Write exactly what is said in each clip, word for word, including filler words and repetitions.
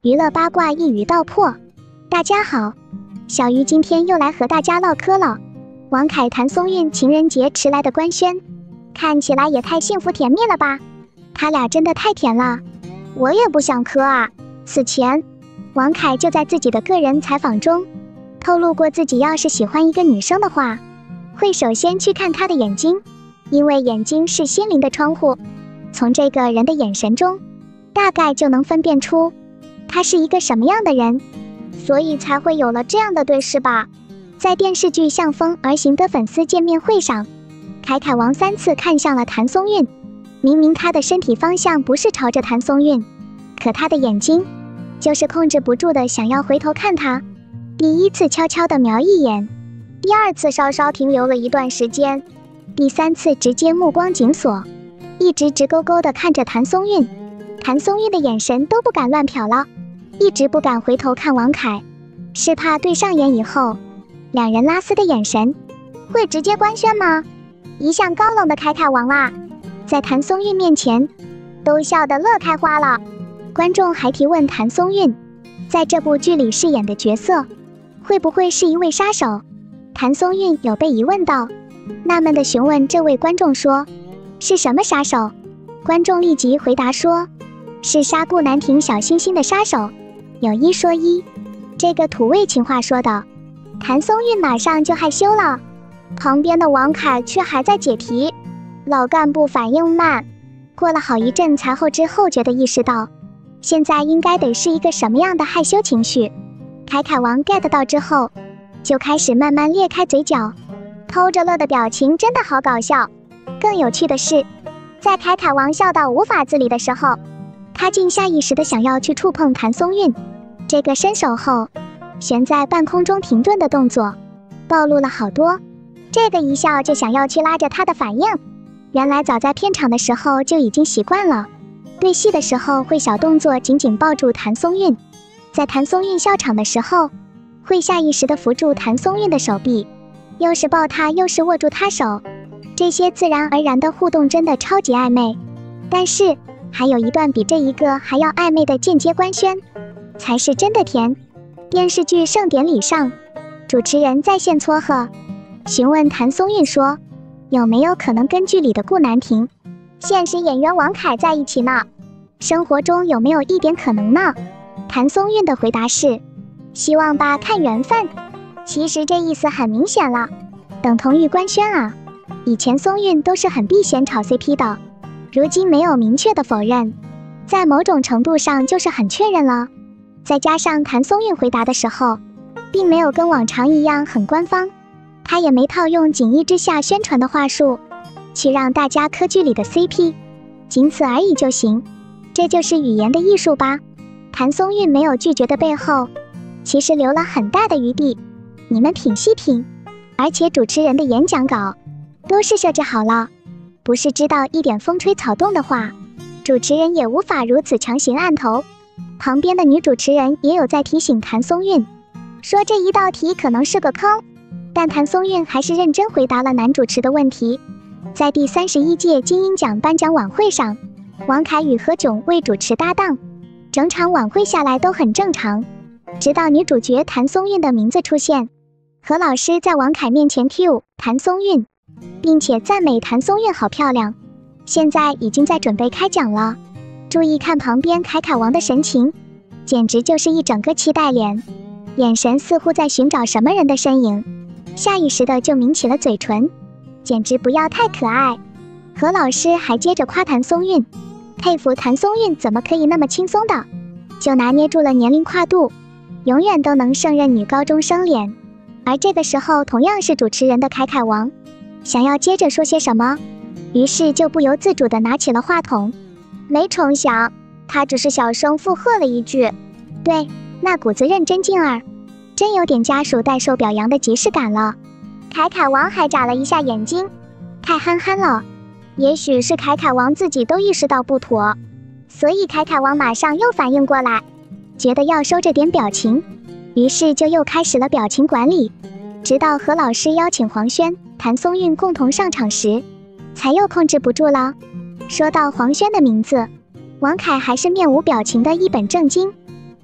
娱乐八卦一语道破。大家好，小鱼今天又来和大家唠嗑了。王凯谭松韵情人节迟来的官宣，看起来也太幸福甜蜜了吧？他俩真的太甜了，我也不想磕啊。此前，王凯就在自己的个人采访中透露过，自己要是喜欢一个女生的话，会首先去看她的眼睛，因为眼睛是心灵的窗户，从这个人的眼神中，大概就能分辨出他是一个什么样的人，所以才会有了这样的对视吧。在电视剧《向风而行》的粉丝见面会上，凯凯王三次看向了谭松韵，明明他的身体方向不是朝着谭松韵，可他的眼睛就是控制不住的想要回头看他。第一次悄悄的瞄一眼，第二次稍稍停留了一段时间，第三次直接目光紧锁，一直直勾勾的看着谭松韵。谭松韵的眼神都不敢乱瞟了，一直不敢回头看王凯，是怕对上眼以后两人拉丝的眼神会直接官宣吗？一向高冷的凯凯王啊，在谭松韵面前都笑得乐开花了。观众还提问谭松韵在这部剧里饰演的角色会不会是一位杀手，谭松韵有被疑问到，纳闷地询问这位观众说，是什么杀手？观众立即回答说，是杀顾南亭小星星的杀手。有一说一，这个土味情话说的，谭松韵马上就害羞了，旁边的王凯却还在解题。老干部反应慢，过了好一阵才后知后觉地意识到，现在应该得是一个什么样的害羞情绪。凯凯王 get 到之后，就开始慢慢裂开嘴角，偷着乐的表情真的好搞笑。更有趣的是，在凯凯王笑到无法自理的时候，他竟下意识的想要去触碰谭松韵，这个伸手后悬在半空中停顿的动作暴露了好多，这个一笑就想要去拉着他的反应，原来早在片场的时候就已经习惯了，对戏的时候会小动作紧紧抱住谭松韵，在谭松韵笑场的时候会下意识的扶住谭松韵的手臂，又是抱她又是握住她手，这些自然而然的互动真的超级暧昧。但是还有一段比这一个还要暧昧的间接官宣，才是真的甜。电视剧盛典礼上，主持人在线撮合，询问谭松韵说，有没有可能跟剧里的顾南亭现实演员王凯在一起呢？生活中有没有一点可能呢？谭松韵的回答是，希望吧，看缘分。其实这意思很明显了，等同于官宣啊。以前松韵都是很避嫌炒 C P 的，如今没有明确的否认，在某种程度上就是很确认了。再加上谭松韵回答的时候并没有跟往常一样很官方，他也没套用锦衣之下宣传的话术去让大家磕剧里的 C P， 仅此而已就行，这就是语言的艺术吧。谭松韵没有拒绝的背后其实留了很大的余地，你们品细品。而且主持人的演讲稿都是设置好了，不是知道一点风吹草动的话，主持人也无法如此强行按头。旁边的女主持人也有在提醒谭松韵，说这一道题可能是个坑，但谭松韵还是认真回答了男主持的问题。在第三十一届金鹰奖颁奖晚会上，王凯与何炅为主持搭档，整场晚会下来都很正常，直到女主角谭松韵的名字出现，何老师在王凯面前 cue 谭松韵，并且赞美谭松韵好漂亮，现在已经在准备开讲了。注意看旁边凯凯王的神情，简直就是一整个期待脸，眼神似乎在寻找什么人的身影，下意识的就抿起了嘴唇，简直不要太可爱。何老师还接着夸谭松韵，佩服谭松韵怎么可以那么轻松的就拿捏住了年龄跨度，永远都能胜任女高中生脸。而这个时候同样是主持人的凯凯王想要接着说些什么，于是就不由自主地拿起了话筒，没成想他只是小声附和了一句，对，那股子认真劲儿真有点家属代受表扬的即视感了。凯凯王还眨了一下眼睛，太憨憨了，也许是凯凯王自己都意识到不妥，所以凯凯王马上又反应过来，觉得要收着点表情，于是就又开始了表情管理，直到何老师邀请黄轩、谭松韵共同上场时，才又控制不住了。说到黄轩的名字，王凯还是面无表情的一本正经，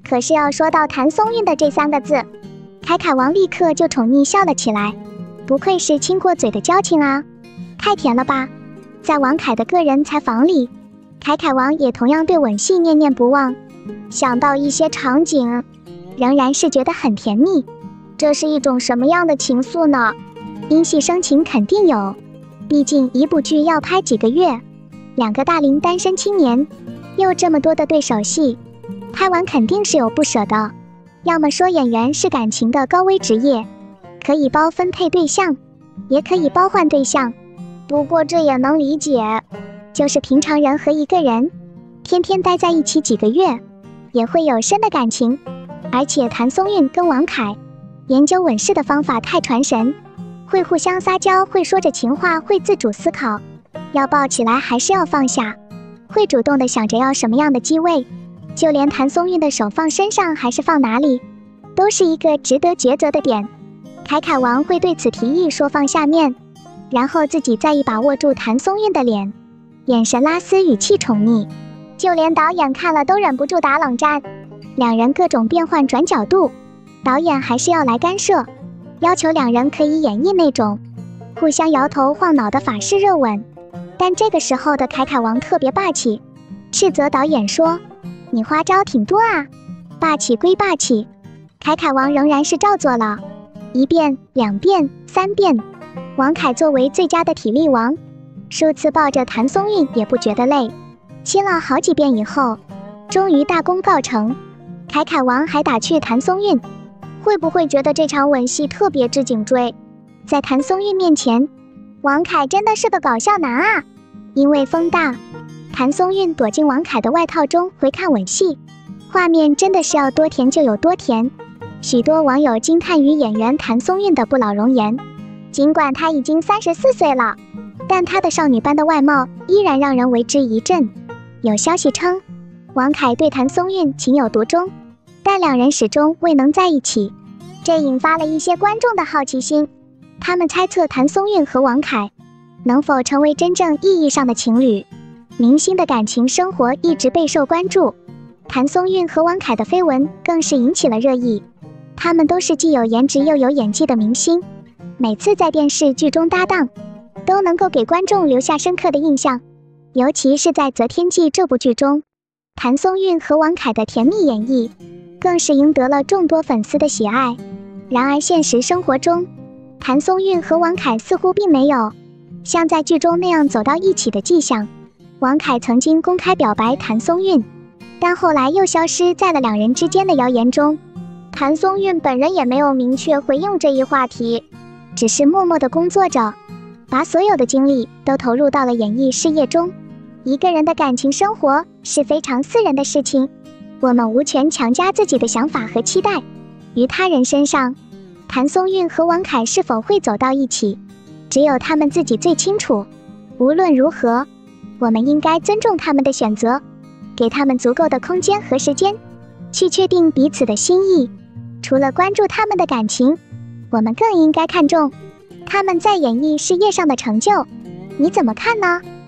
可是要说到谭松韵的这三个字，凯凯王立刻就宠溺笑了起来。不愧是亲过嘴的交情啊，太甜了吧！在王凯的个人采访里，凯凯王也同样对吻戏念念不忘，想到一些场景，仍然是觉得很甜蜜。这是一种什么样的情愫呢？因戏生情肯定有，毕竟一部剧要拍几个月，两个大龄单身青年，又这么多的对手戏，拍完肯定是有不舍的。要么说演员是感情的高危职业，可以包分配对象，也可以包换对象，不过这也能理解，就是平常人和一个人天天待在一起几个月，也会有深的感情。而且谭松韵跟王凯研究吻戏的方法太传神，会互相撒娇，会说着情话，会自主思考，要抱起来还是要放下，会主动的想着要什么样的机位，就连谭松韵的手放身上还是放哪里，都是一个值得抉择的点。凯凯王会对此提议说放下面，然后自己再一把握住谭松韵的脸，眼神拉丝，语气宠溺，就连导演看了都忍不住打冷战。两人各种变换转角度，导演还是要来干涉，要求两人可以演绎那种互相摇头晃脑的法式热吻。但这个时候的凯凯王特别霸气，斥责导演说：“你花招挺多啊！”霸气归霸气，凯凯王仍然是照做了，一遍、两遍、三遍。王凯作为最佳的体力王，数次抱着谭松韵也不觉得累，亲了好几遍以后，终于大功告成。凯凯王还打趣谭松韵，会不会觉得这场吻戏特别之颈椎？在谭松韵面前，王凯真的是个搞笑男啊！因为风大，谭松韵躲进王凯的外套中回看吻戏，画面真的是要多甜就有多甜。许多网友惊叹于演员谭松韵的不老容颜，尽管她已经三十四岁了，但她的少女般的外貌依然让人为之一振。有消息称，王凯对谭松韵情有独钟，但两人始终未能在一起，这引发了一些观众的好奇心。他们猜测谭松韵和王凯能否成为真正意义上的情侣。明星的感情生活一直备受关注，谭松韵和王凯的绯闻更是引起了热议。他们都是既有颜值又有演技的明星，每次在电视剧中搭档，都能够给观众留下深刻的印象。尤其是在《择天记》这部剧中，谭松韵和王凯的甜蜜演绎，更是赢得了众多粉丝的喜爱。然而现实生活中，谭松韵和王凯似乎并没有像在剧中那样走到一起的迹象。王凯曾经公开表白谭松韵，但后来又消失在了两人之间的谣言中。谭松韵本人也没有明确回应这一话题，只是默默地工作着，把所有的精力都投入到了演艺事业中。一个人的感情生活是非常私人的事情，我们无权强加自己的想法和期待于他人身上。谭松韵和王凯是否会走到一起，只有他们自己最清楚。无论如何，我们应该尊重他们的选择，给他们足够的空间和时间，去确定彼此的心意。除了关注他们的感情，我们更应该看重他们在演艺事业上的成就。你怎么看呢？